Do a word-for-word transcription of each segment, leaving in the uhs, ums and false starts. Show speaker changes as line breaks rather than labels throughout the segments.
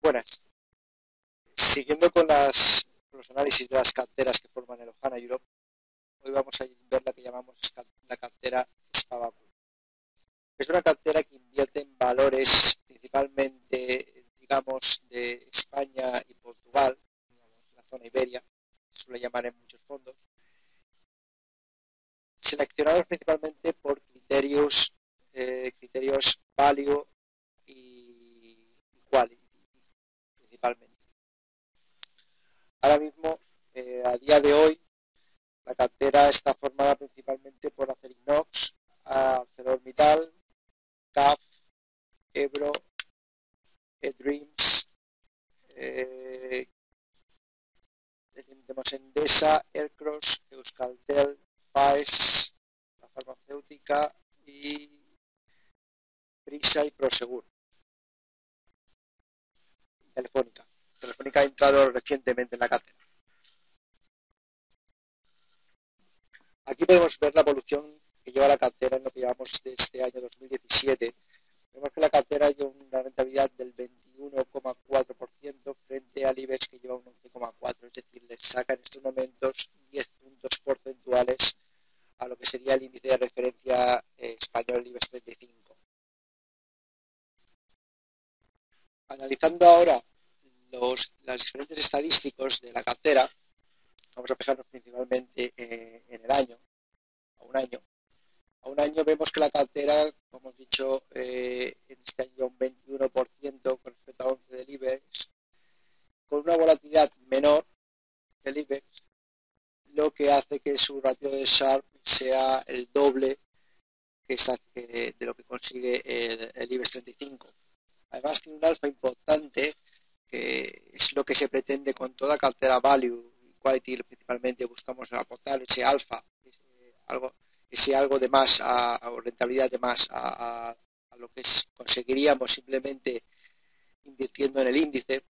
Buenas. Siguiendo con, las, con los análisis de las carteras que forman el Ohana Europe, hoy vamos a ver la que llamamos la cartera Spavacul. Es una cartera que invierte en valores principalmente, digamos, de España y Portugal, digamos, la zona Iberia, se suele llamar en muchos fondos, seleccionados principalmente por criterios, eh, criterios value y, y quality, principalmente. Ahora mismo, eh, a día de hoy, la cartera está formada principalmente por Acerinox, ArcelorMittal, C A F, Ebro, eDreams, eh, tenemos Endesa, Aircross, Euskaltel, Faes, la farmacéutica y Prisa y Prosegur. Telefónica. Telefónica ha entrado recientemente en la cartera. Aquí podemos ver la evolución que lleva la cartera en lo que llevamos de este año dos mil diecisiete. Vemos que la cartera lleva una rentabilidad del veintiuno coma cuatro por ciento frente al IBEX, que lleva un once coma cuatro por ciento, es decir, le saca en estos momentos diez puntos porcentuales a lo que sería el índice de referencia eh, español, el IBEX treinta y cinco. Analizando ahora los, los diferentes estadísticos de la cartera, vamos a fijarnos principalmente eh, en el año, a un año. A un año vemos que la cartera, como hemos dicho, eh, en este año un veintiuno por ciento con respecto al once del IBEX, con una volatilidad menor que el IBEX, lo que hace que su ratio de Sharpe sea el doble que es, eh, de lo que consigue el, el IBEX treinta y cinco. Además tiene un alfa importante, que es lo que se pretende con toda cartera value y quality, principalmente buscamos aportar ese alfa, ese algo, ese algo de más, a, a rentabilidad de más a, a, a lo que es, conseguiríamos simplemente invirtiendo en el índice.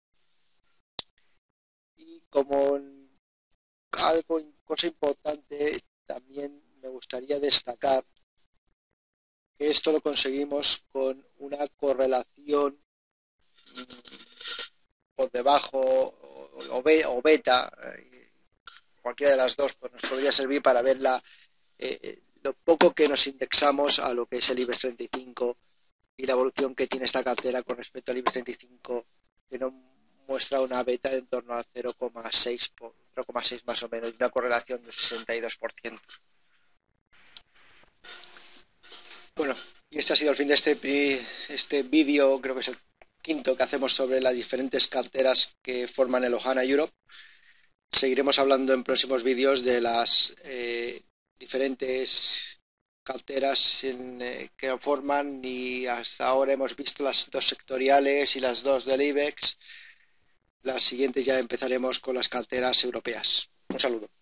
Y como algo, cosa importante, también me gustaría destacar que esto lo conseguimos con una correlación por debajo o, o beta, eh, cualquiera de las dos, pues nos podría servir para ver la, eh, lo poco que nos indexamos a lo que es el IBEX treinta y cinco y la evolución que tiene esta cartera con respecto al IBEX treinta y cinco, que nos muestra una beta de en torno al cero coma seis más o menos, y una correlación del sesenta y dos por ciento. Bueno, y este ha sido el fin de este, este vídeo, creo que es el quinto que hacemos sobre las diferentes carteras que forman el Ohana Europe. Seguiremos hablando en próximos vídeos de las eh, diferentes carteras en, eh, que forman, y hasta ahora hemos visto las dos sectoriales y las dos del IBEX. Las siguientes ya empezaremos con las carteras europeas. Un saludo.